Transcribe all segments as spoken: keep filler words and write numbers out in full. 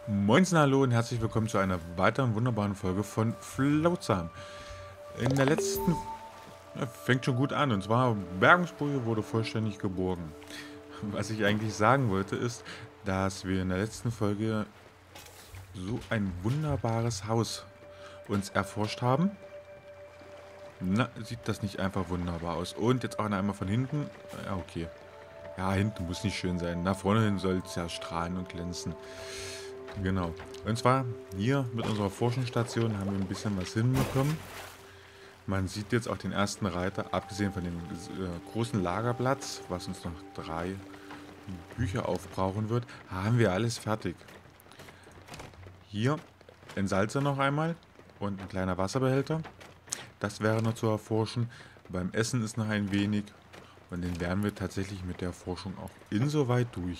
Moinsen, hallo und herzlich willkommen zu einer weiteren wunderbaren Folge von Floatsam. In der letzten... Ja, fängt schon gut an, und zwar Bergungsboje wurde vollständig geborgen. Was ich eigentlich sagen wollte ist, dass wir in der letzten Folge so ein wunderbares Haus uns erforscht haben. Na, sieht das nicht einfach wunderbar aus? Und jetzt auch einmal von hinten. Ja, okay. Ja, hinten muss nicht schön sein. Nach vorne hin soll es ja strahlen und glänzen. Genau. Und zwar hier mit unserer Forschungsstation haben wir ein bisschen was hinbekommen. Man sieht jetzt auch den ersten Reiter, abgesehen von dem äh, großen Lagerplatz, was uns noch drei Bücher aufbrauchen wird, haben wir alles fertig. Hier ein Salzer noch einmal und ein kleiner Wasserbehälter. Das wäre noch zu erforschen. Beim Essen ist noch ein wenig und den wären wir tatsächlich mit der Forschung auch insoweit durch.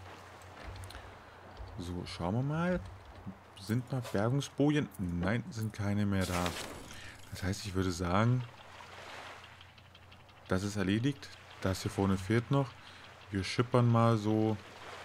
So, schauen wir mal. Sind noch Bergungsbojen? Nein, sind keine mehr da. Das heißt, ich würde sagen, das ist erledigt. Das hier vorne fehlt noch. Wir schippern mal so.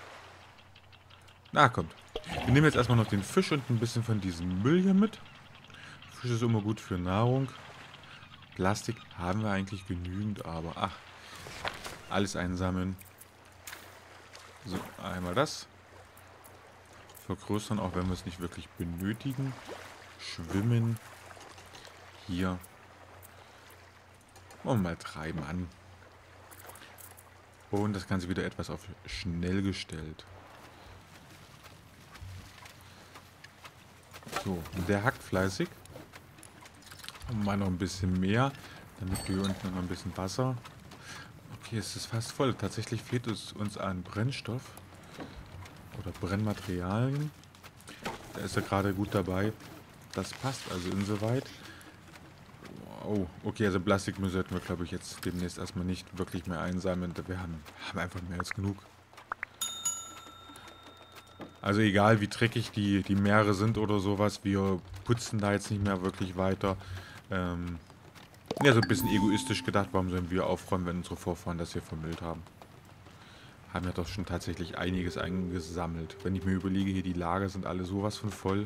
Na, kommt. Wir nehmen jetzt erstmal noch den Fisch und ein bisschen von diesem Müll hier mit. Fisch ist immer gut für Nahrung. Plastik haben wir eigentlich genügend, aber ach, alles einsammeln. So, einmal das. Vergrößern, auch wenn wir es nicht wirklich benötigen. Schwimmen. Hier. Und mal treiben an. Und das Ganze wieder etwas auf schnell gestellt. So, der hackt fleißig. Und mal noch ein bisschen mehr, damit wir hier unten noch ein bisschen Wasser. Okay, es ist fast voll. Tatsächlich fehlt es uns an Brennstoff. Oder Brennmaterialien. Da ist er gerade gut dabei. Das passt also insoweit. Oh, okay, also Plastikmüll sollten wir, glaube ich, jetzt demnächst erstmal nicht wirklich mehr einsammeln. Wir haben, haben einfach mehr als genug. Also egal, wie dreckig die, die Meere sind oder sowas, wir putzen da jetzt nicht mehr wirklich weiter. Ähm, ja, so ein bisschen egoistisch gedacht, warum sollen wir aufräumen, wenn unsere Vorfahren das hier vermüllt haben? Haben ja doch schon tatsächlich einiges eingesammelt. Wenn ich mir überlege, hier die Lager sind alle sowas von voll.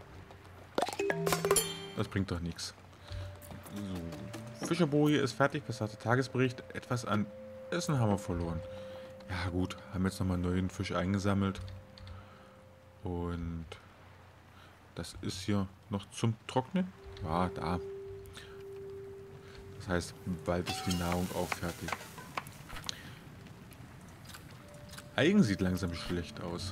Das bringt doch nichts. So, Fischerboje ist fertig, was sagt der Tagesbericht? Etwas an Essen haben wir verloren. Ja gut, haben jetzt nochmal neuen Fisch eingesammelt. Und das ist hier noch zum Trocknen. Ja, da. Das heißt, bald ist die Nahrung auch fertig. Eigen sieht langsam schlecht aus.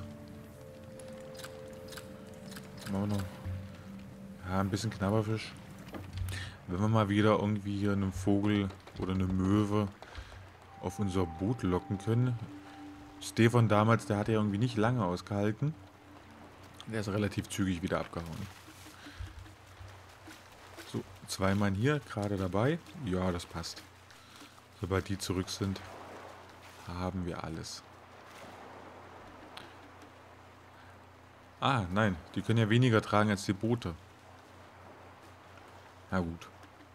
Machen wir noch. Ja, ein bisschen Knabberfisch. Wenn wir mal wieder irgendwie hier einen Vogel oder eine Möwe auf unser Boot locken können. Stefan damals, der hat ja irgendwie nicht lange ausgehalten. Der ist relativ zügig wieder abgehauen. So, zwei Mann hier, gerade dabei. Ja, das passt. Sobald die zurück sind, haben wir alles. Ah, nein, die können ja weniger tragen als die Boote. Na gut.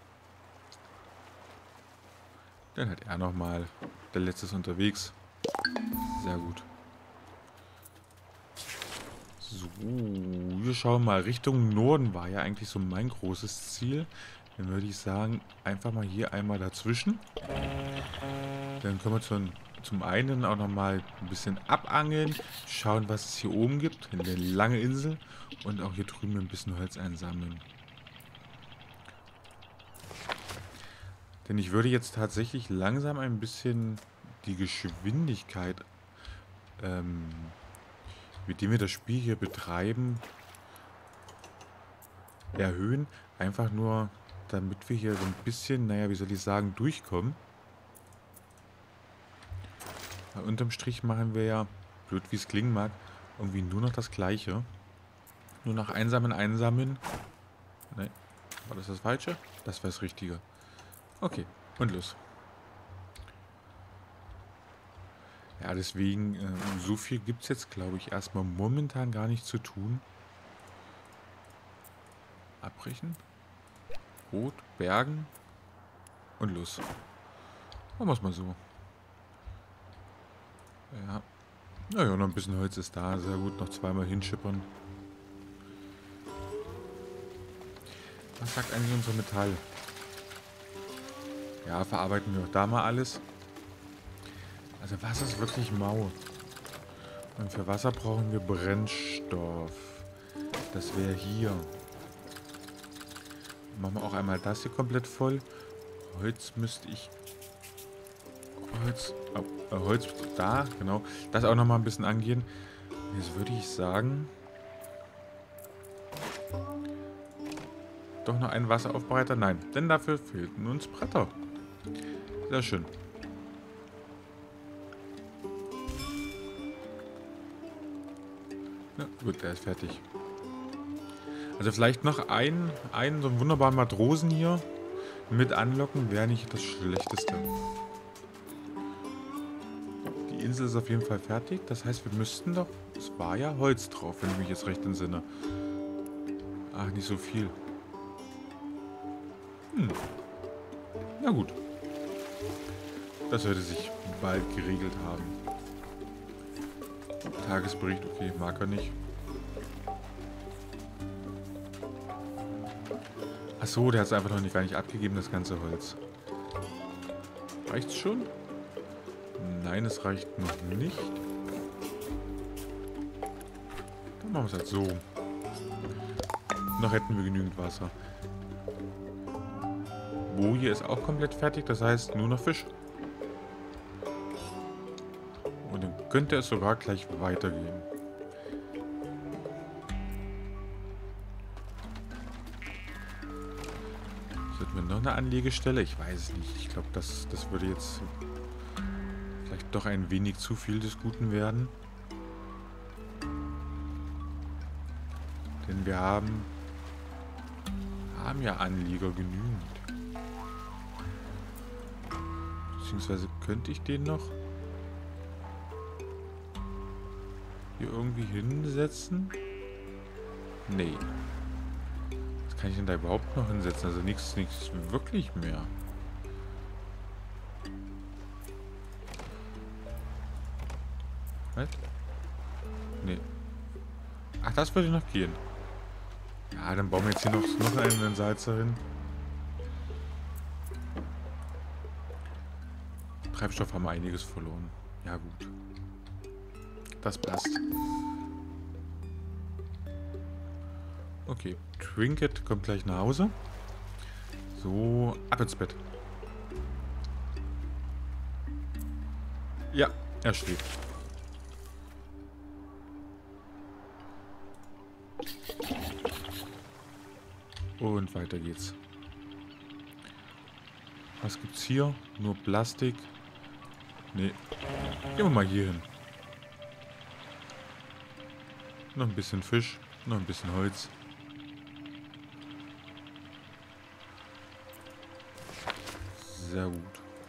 Dann hat er nochmal. Der letzte ist unterwegs. Sehr gut. So, wir schauen mal. Richtung Norden war ja eigentlich so mein großes Ziel. Dann würde ich sagen, einfach mal hier einmal dazwischen. Dann können wir zum, zum einen auch nochmal ein bisschen abangeln. Schauen, was es hier oben gibt. Eine lange Insel. Und auch hier drüben ein bisschen Holz einsammeln. Denn ich würde jetzt tatsächlich langsam ein bisschen die Geschwindigkeit, ähm, mit dem wir das Spiel hier betreiben, erhöhen. Einfach nur, damit wir hier so ein bisschen, naja, wie soll ich sagen, durchkommen. Weil unterm Strich machen wir ja, blöd wie es klingen mag, irgendwie nur noch das Gleiche. Nur noch einsammeln, einsammeln. Nein, war das das Falsche? Das war das Richtige. Okay, und los. Ja, deswegen, äh, so viel gibt es jetzt, glaube ich, erstmal momentan gar nicht zu tun. Abbrechen. Rot, Bergen. Und los. Machen wir es mal so. Ja. Naja, noch ein bisschen Holz ist da. Sehr gut, noch zweimal hinschippern. Was sagt eigentlich unser Metall? Ja, verarbeiten wir auch da mal alles. Also Wasser ist wirklich mau. Und für Wasser brauchen wir Brennstoff. Das wäre hier. Machen wir auch einmal das hier komplett voll. Holz müsste ich... Holz... Oh, äh, Holz da, genau. Das auch nochmal ein bisschen angehen. Jetzt würde ich sagen... Doch noch ein Wasseraufbereiter? Nein, denn dafür fehlten uns Bretter. Sehr schön. Ja, gut, der ist fertig. Also vielleicht noch einen, einen so einen wunderbaren Matrosen hier mit anlocken, wäre nicht das Schlechteste. Die Insel ist auf jeden Fall fertig. Das heißt, wir müssten doch... Es war ja Holz drauf, wenn ich mich jetzt recht entsinne. Ach, nicht so viel. Hm. Na gut. Das sollte sich bald geregelt haben. Tagesbericht, okay, mag er nicht. Achso, der hat es einfach noch nicht, gar nicht abgegeben, das ganze Holz. Reicht's schon? Nein, es reicht noch nicht. Dann machen wir es halt so. Noch hätten wir genügend Wasser. Boje ist auch komplett fertig, das heißt nur noch Fisch. Und dann könnte es sogar gleich weitergehen. Sollten wir noch eine Anlegestelle? Ich weiß es nicht. Ich glaube, das, das würde jetzt vielleicht doch ein wenig zu viel des Guten werden. Denn wir haben, haben ja Anlieger genügend. Beziehungsweise könnte ich den noch hier irgendwie hinsetzen? Nee. Was kann ich denn da überhaupt noch hinsetzen? Also nichts, nichts wirklich mehr. Was? Nee. Ach, das würde noch gehen. Ja, dann bauen wir jetzt hier noch, noch einen Salzer hin. Treibstoff haben wir einiges verloren. Ja, gut. Das passt. Okay, Trinket kommt gleich nach Hause. So, ab ins Bett. Ja, er schläft. Und weiter geht's. Was gibt's hier? Nur Plastik. Nee. Gehen wir mal hier hin. Noch ein bisschen Fisch. Noch ein bisschen Holz. Sehr gut.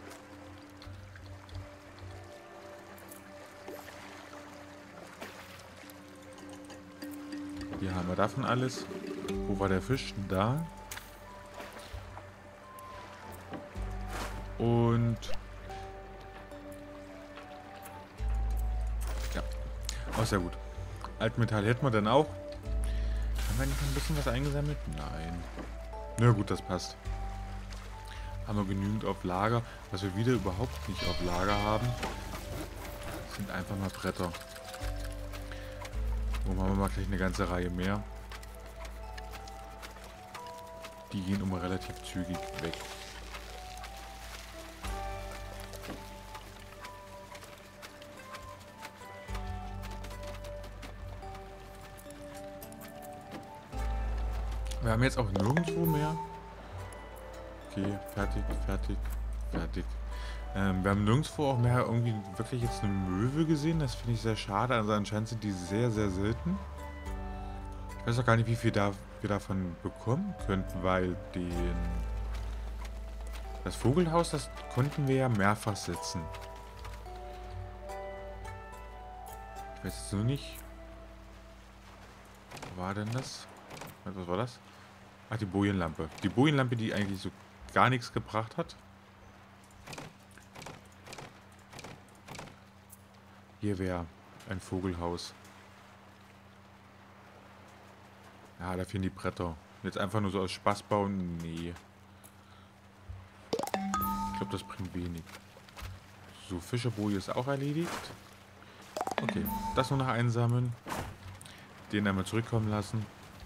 Hier haben wir davon alles. Wo war der Fisch? Da. Und... ja. Auch sehr gut. Altmetall hätten wir dann auch. Haben wir nicht noch ein bisschen was eingesammelt? Nein. Na gut, das passt. Haben wir genügend auf Lager. Was wir wieder überhaupt nicht auf Lager haben, sind einfach mal Bretter. Wo machen wir mal gleich eine ganze Reihe mehr. Die gehen immer relativ zügig weg. Wir haben jetzt auch nirgendwo mehr. Okay, fertig, fertig, fertig. Ähm, wir haben nirgendwo auch mehr irgendwie wirklich jetzt eine Möwe gesehen. Das finde ich sehr schade. Also anscheinend sind die sehr, sehr selten. Ich weiß auch gar nicht, wie viel da, wir davon bekommen könnten, weil den... Das Vogelhaus, das konnten wir ja mehrfach setzen. Ich weiß jetzt nur nicht... Wo war denn das? Was war das? Ach, die Bojenlampe. Die Bojenlampe, die eigentlich so gar nichts gebracht hat. Hier wäre Ein Vogelhaus. Ja, da fehlen die Bretter. Jetzt einfach nur so aus Spaß bauen? Nee. Ich glaube, das bringt wenig. So, Fischerboje ist auch erledigt. Okay, das nur noch einsammeln. Den einmal zurückkommen lassen.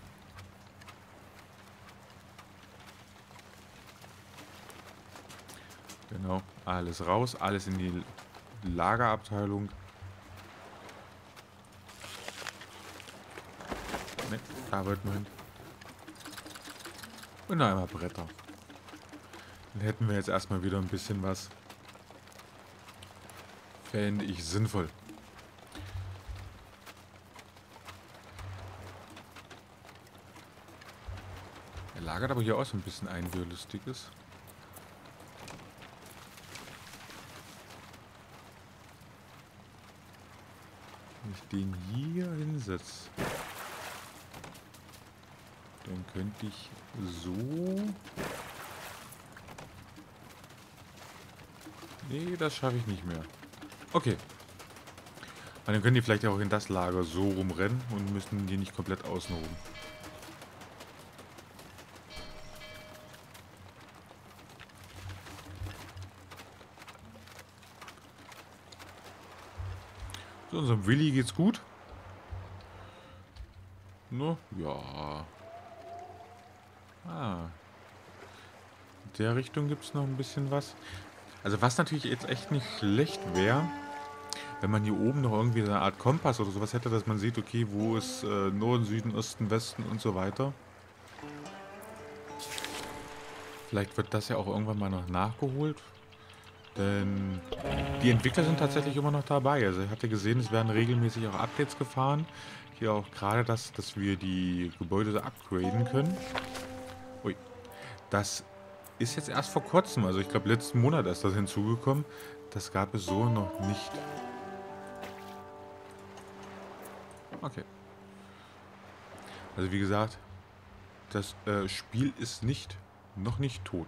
Genau, alles raus, alles in die Lagerabteilung. Ne, da wird man hin. Und noch einmal Bretter. Dann hätten wir jetzt erstmal wieder ein bisschen was. Fände ich sinnvoll. Er lagert aber hier auch so ein bisschen ein, wie er lustig ist. Wenn ich den hier hinsetze, dann könnte ich so... Nee, das schaffe ich nicht mehr. Okay. Aber dann können die vielleicht auch in das Lager so rumrennen und müssen die nicht komplett außen rum. So, unserem Willi geht's gut. No, ja. Ah. In der Richtung gibt es noch ein bisschen was. Also was natürlich jetzt echt nicht schlecht wäre, wenn man hier oben noch irgendwie so eine Art Kompass oder sowas hätte, dass man sieht, okay, wo ist äh, Norden, Süden, Osten, Westen und so weiter. Vielleicht wird das ja auch irgendwann mal noch nachgeholt. Denn die Entwickler sind tatsächlich immer noch dabei. Also ich hatte gesehen, es werden regelmäßig auch Updates gefahren. Hier auch gerade das, dass wir die Gebäude so upgraden können. Ui. Das ist jetzt erst vor kurzem, also ich glaube letzten Monat ist das hinzugekommen. Das gab es so noch nicht. Okay. Also wie gesagt, das äh, Spiel ist nicht, noch nicht tot.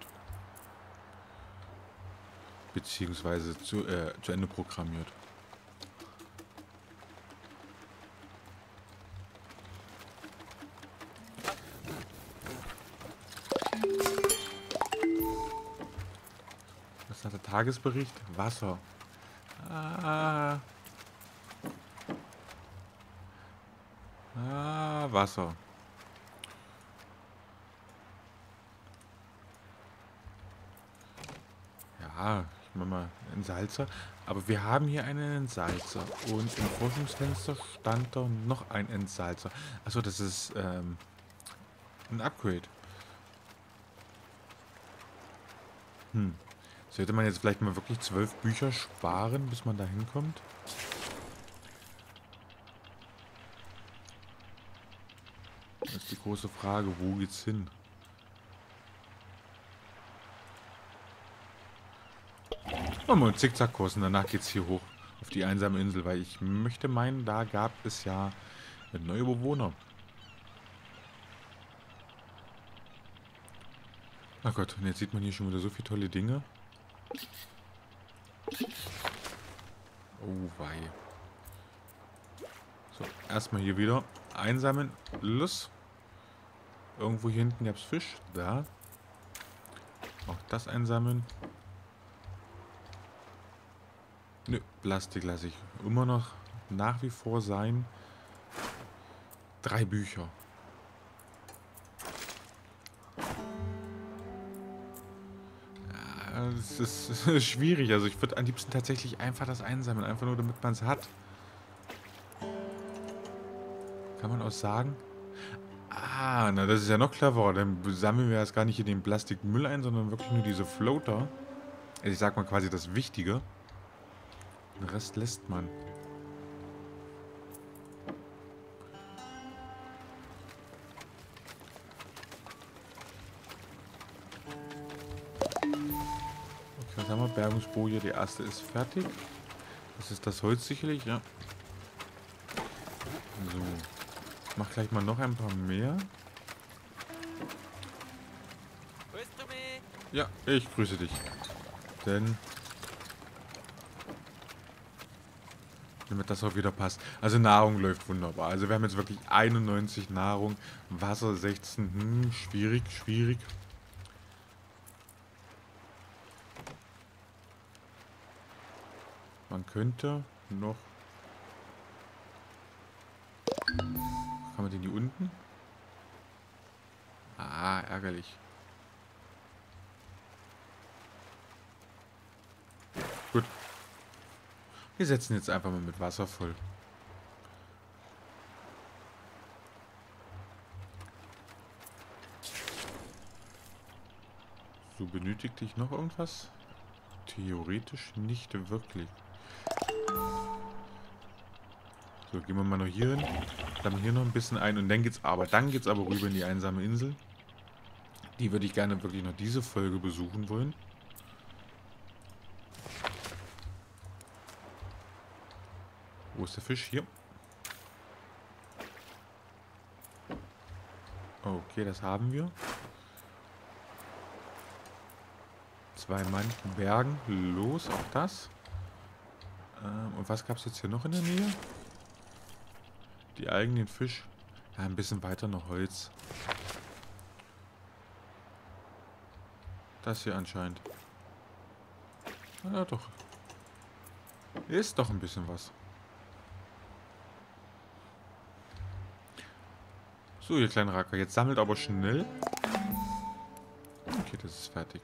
Beziehungsweise zu, äh, zu Ende programmiert. Was hat der Tagesbericht? Wasser. Ah. Ah, Wasser. Ja, ich mach mal einen Salzer. Aber wir haben hier einen Entsalzer. Und im Forschungsfenster stand da noch ein Entsalzer. Achso, das ist ähm, ein Upgrade. Hm. Sollte man jetzt vielleicht mal wirklich zwölf Bücher sparen, bis man da hinkommt? Das ist die große Frage, wo geht's hin? Machen wir einen Zickzackkurs und danach geht's hier hoch auf die einsame Insel, weil ich möchte meinen, da gab es ja neue Bewohner. Ach Gott, und jetzt sieht man hier schon wieder so viele tolle Dinge. Oh wei. So, erstmal hier wieder einsammeln. Los. Irgendwo hier hinten gab es Fisch. Da. Auch das einsammeln. Nö, Plastik lasse ich immer noch nach wie vor sein. Drei Bücher. Ja, das ist schwierig. Also ich würde am liebsten tatsächlich einfach das einsammeln. Einfach nur, damit man es hat. Kann man auch sagen. Ah, na das ist ja noch cleverer. Dann sammeln wir jetzt gar nicht hier den Plastikmüll ein, sondern wirklich nur diese Floater. Also ich sag mal quasi das Wichtige. Den Rest lässt man. Okay, was haben wir? Bergungsboje, die erste ist fertig. Das ist das Holz sicherlich, ja. So. Ich mach gleich mal noch ein paar mehr. Ja, ich grüße dich. Denn Damit das auch wieder passt. Also Nahrung läuft wunderbar. Also wir haben jetzt wirklich einundneunzig Nahrung. Wasser sechzehn. Hm, schwierig, schwierig. Man könnte noch... Kann man den hier unten? Ah, ärgerlich. Gut. Wir setzen jetzt einfach mal mit Wasser voll. So, benötigte ich noch irgendwas? Theoretisch nicht wirklich. So, gehen wir mal noch hier hin. Dann hier noch ein bisschen ein und dann geht's aber, dann geht's aber rüber in die einsame Insel. Die würde ich gerne wirklich noch diese Folge besuchen wollen. Wo ist der Fisch? Hier. Okay, das haben wir. Zwei Mann bergen. Los auf das. Ähm, und was gab es jetzt hier noch in der Nähe? Die Algen, den Fisch. Ja, ein bisschen weiter noch Holz. Das hier anscheinend. Ja, doch. Ist doch ein bisschen was. So, ihr kleinen Racker. Jetzt sammelt aber schnell. Okay, das ist fertig.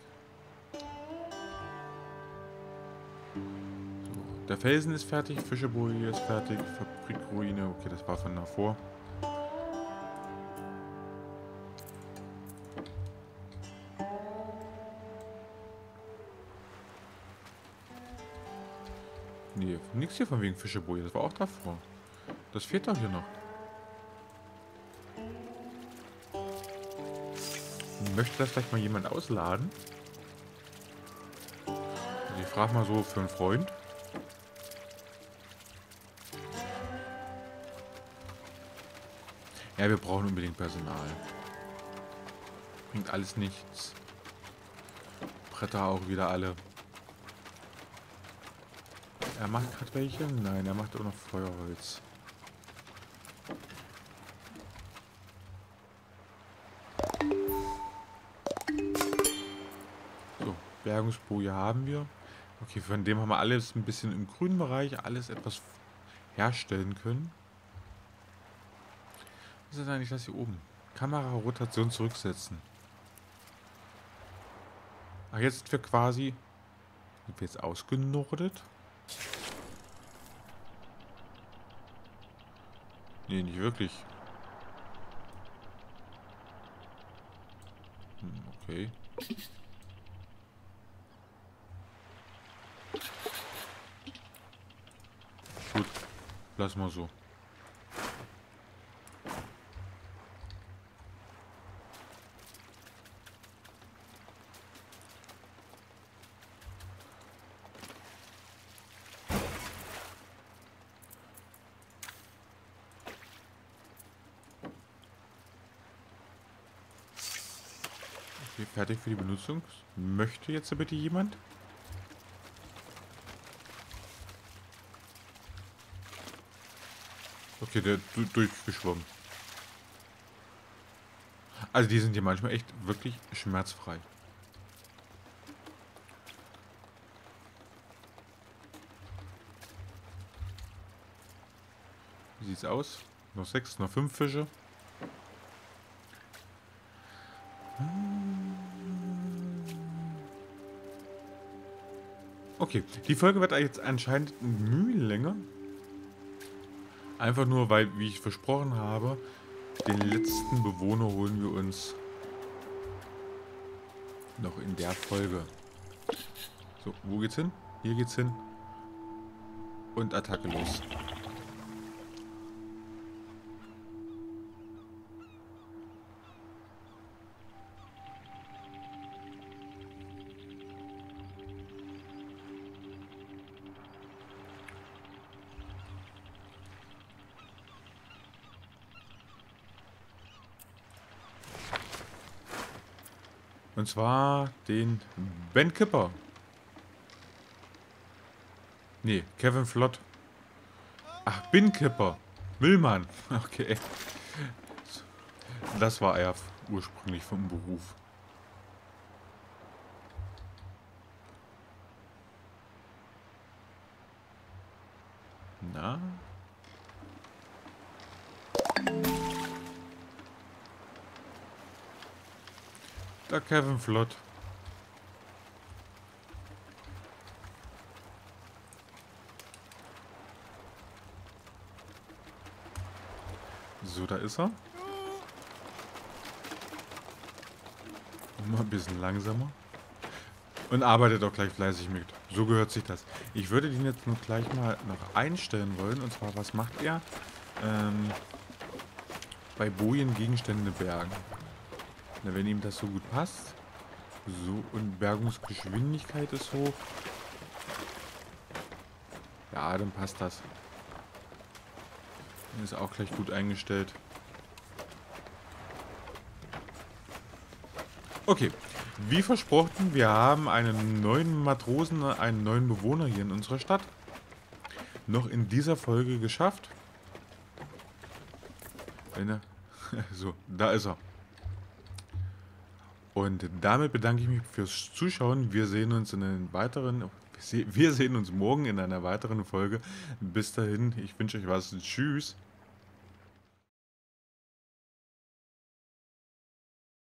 So, der Felsen ist fertig. Fischeboje ist fertig. Fabrikruine. Okay, das war von davor. Nee, nix hier von wegen Fischeboje. Das war auch davor. Das fehlt doch hier noch. Möchte das vielleicht mal jemand ausladen? Also ich frage mal so für einen Freund. Ja, wir brauchen unbedingt Personal. Bringt alles nichts. Bretter auch wieder alle. Er macht gerade welche? Nein, er macht auch noch Feuerholz. So, Bergungsboje haben wir. Okay, von dem haben wir alles ein bisschen im grünen Bereich, alles etwas herstellen können. Was ist eigentlich das hier oben? Kamera-Rotation zurücksetzen. Ach, jetzt sind wir quasi... Sind wir jetzt ausgenordet? Nee, nicht wirklich. Hm, okay. Gut, lass mal so. Okay, fertig für die Benutzung. Möchte jetzt bitte jemand? Okay, der du durchgeschwommen. Also die sind hier manchmal echt wirklich schmerzfrei. Wie sieht's aus? Noch sechs, noch fünf Fische. Okay, die Folge wird jetzt anscheinend Mühe länger. Einfach nur, weil, wie ich versprochen habe, den letzten Bewohner holen wir uns noch in der Folge. So, wo geht's hin? Hier geht's hin. Und Attacke los. Und zwar den Ben Kipper. Nee, Kevin Flott. Ach, Binnkipper. Müllmann. Okay. Das war er ursprünglich vom Beruf. Na? Der Kevin Flott. So, da ist er. Mal ein bisschen langsamer. Und arbeitet auch gleich fleißig mit. So gehört sich das. Ich würde den jetzt nur gleich mal noch einstellen wollen. Und zwar, was macht er? Ähm, bei Bojen Gegenstände bergen. Na, wenn ihm das so gut passt. So, und Bergungsgeschwindigkeit ist hoch. Ja, dann passt das. Ist auch gleich gut eingestellt. Okay, wie versprochen, wir haben einen neuen Matrosen, einen neuen Bewohner hier in unserer Stadt. Noch in dieser Folge geschafft. Eine, so, da ist er. Und damit bedanke ich mich fürs Zuschauen. Wir sehen uns in einem weiteren, wir sehen uns morgen in einer weiteren Folge. Bis dahin, ich wünsche euch was. Tschüss.